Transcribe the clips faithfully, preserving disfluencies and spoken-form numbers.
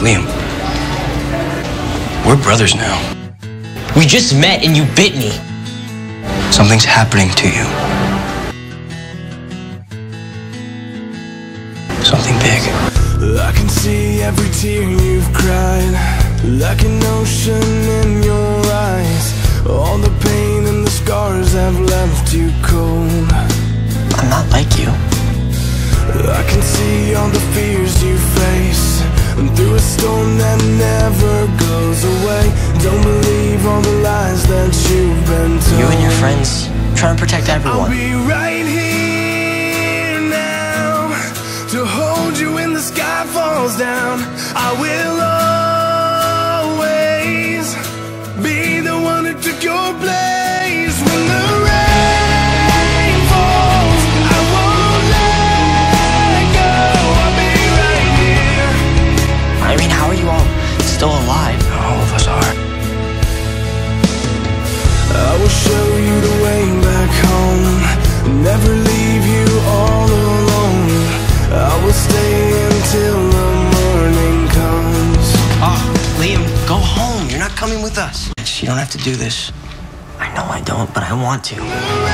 Liam, we're brothers now. We just met and you bit me. Something's happening to you. Something big. I can see every tear you've cried, like an ocean in your eyes. All the pain and the scars have left you cold. I'm not like you. I can see all the fears you face, and through a storm that never goes away. Don't believe all the lies that you've been told. You and your friends trying to protect everyone. I'll be right here now to hold you when the sky falls down. I will always be the one who took your place. When the rain falls, I won't let go. I'll be right here. I mean, how are you all still alive? All of us are. I will show you the way back home. Never leave you all alone. I will stay until the morning comes. Oh, Liam, go home. You're not coming with us. You don't have to do this. I know I don't, but I want to.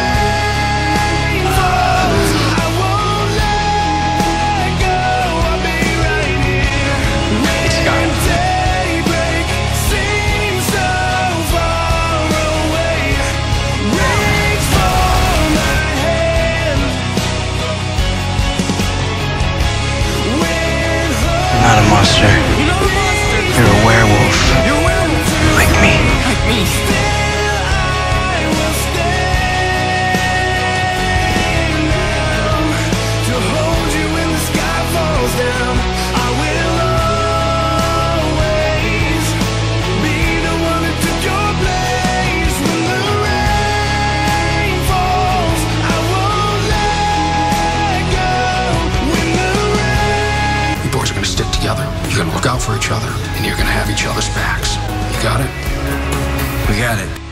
You're not a monster. You're a werewolf. Like me. Like me. You're gonna look out for each other, and you're gonna have each other's backs. You got it? We got it.